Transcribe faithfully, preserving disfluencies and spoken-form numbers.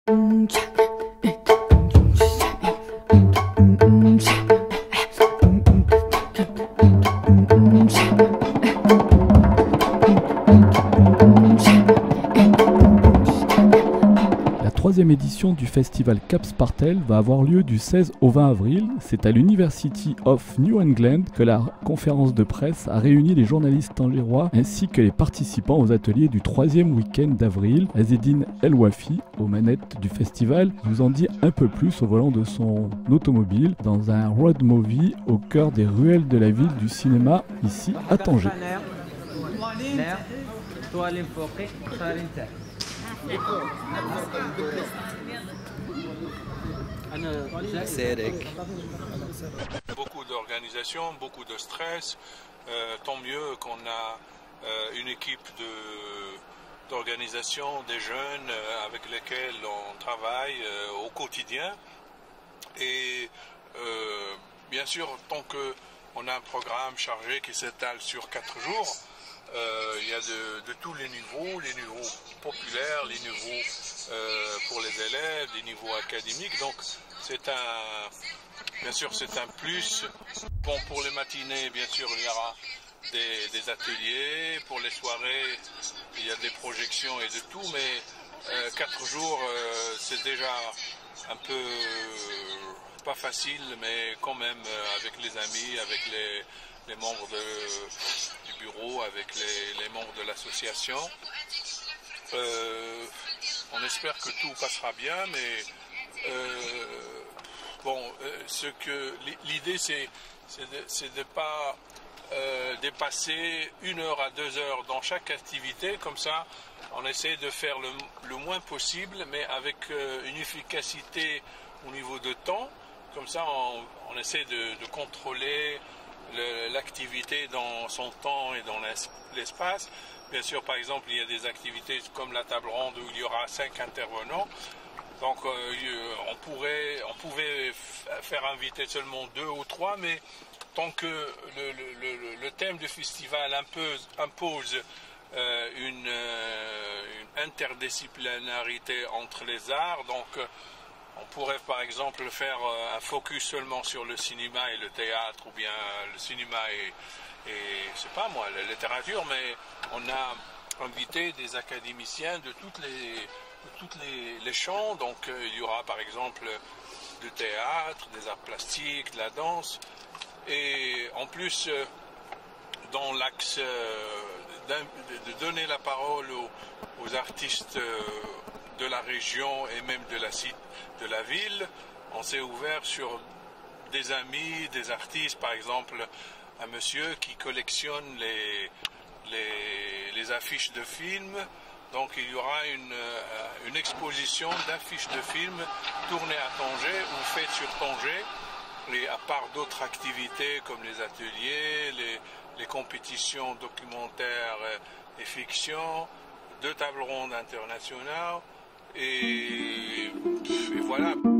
La troisième édition du festival Capspartel va avoir lieu du seize au vingt avril. C'est à l'University of New England que la conférence de presse a réuni les journalistes tangérois ainsi que les participants aux ateliers du troisième week-end d'avril. Azzedine El Wafi, aux manettes du festival, nous en dit un peu plus au volant de son automobile dans un road movie au cœur des ruelles de la ville du cinéma, ici à Tanger. Beaucoup d'organisation, beaucoup de stress. Euh, tant mieux qu'on a euh, une équipe de, d'organisation des jeunes euh, avec lesquels on travaille euh, au quotidien. Et euh, bien sûr, tant qu'on a un programme chargé qui s'étale sur quatre jours, Euh, il y a de, de tous les niveaux, les niveaux populaires, les niveaux euh, pour les élèves, les niveaux académiques. Donc c'est un, bien sûr c'est un plus. Bon, pour les matinées, bien sûr il y aura des, des ateliers, pour les soirées il y a des projections et de tout, mais euh, quatre jours euh, c'est déjà un peu euh, pas facile, mais quand même euh, avec les amis, avec les les membres de, du bureau, avec les, les membres de l'association. Euh, on espère que tout passera bien, mais euh, bon, euh, ce que l'idée c'est c'est de ne pas euh, dépasser une heure à deux heures dans chaque activité. Comme ça, on essaie de faire le, le moins possible, mais avec euh, une efficacité au niveau de temps. Comme ça, on, on essaie de, de contrôler l'activité dans son temps et dans l'espace. Bien sûr, par exemple, il y a des activités comme la table ronde où il y aura cinq intervenants. Donc, euh, on, pourrait, on pouvait faire inviter seulement deux ou trois, mais tant que le, le, le thème du festival impose, impose euh, une, euh, une interdisciplinarité entre les arts, donc on pourrait par exemple faire un focus seulement sur le cinéma et le théâtre, ou bien le cinéma et, et je sais pas moi, la littérature, mais on a invité des académiciens de toutes les, de toutes les, les champs. Donc euh, il y aura par exemple du théâtre, des arts plastiques, de la danse, et en plus euh, dans l'axe euh, de donner la parole aux, aux artistes euh, de la région et même de la cité, de la ville, on s'est ouvert sur des amis, des artistes, par exemple un monsieur qui collectionne les, les, les affiches de films. Donc il y aura une, euh, une exposition d'affiches de films tournées à Tanger ou faites sur Tanger, et à part d'autres activités comme les ateliers, les, les compétitions documentaires et fiction, deux tables rondes internationales, et, et voilà.